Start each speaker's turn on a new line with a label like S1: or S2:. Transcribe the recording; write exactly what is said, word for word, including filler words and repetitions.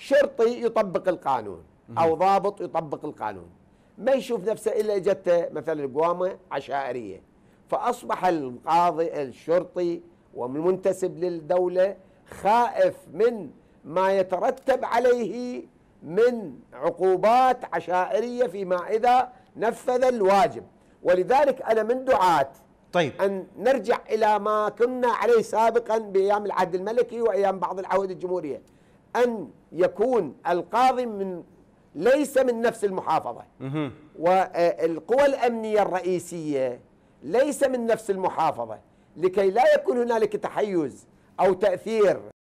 S1: شرطي يطبق القانون أو ضابط يطبق القانون، ما يشوف نفسه إلا إجته مثلا قوامة عشائرية، فأصبح القاضي الشرطي والمنتسب للدولة خائف من ما يترتب عليه من عقوبات عشائرية فيما إذا نفذ الواجب. ولذلك أنا من دعاة
S2: طيب
S1: أن نرجع إلى ما كنا عليه سابقا بأيام العهد الملكي وأيام بعض العهود الجمهورية، أن يكون القاضي من ليس من نفس المحافظة، والقوى الأمنية الرئيسية ليس من نفس المحافظة، لكي لا يكون هنالك تحيز أو تأثير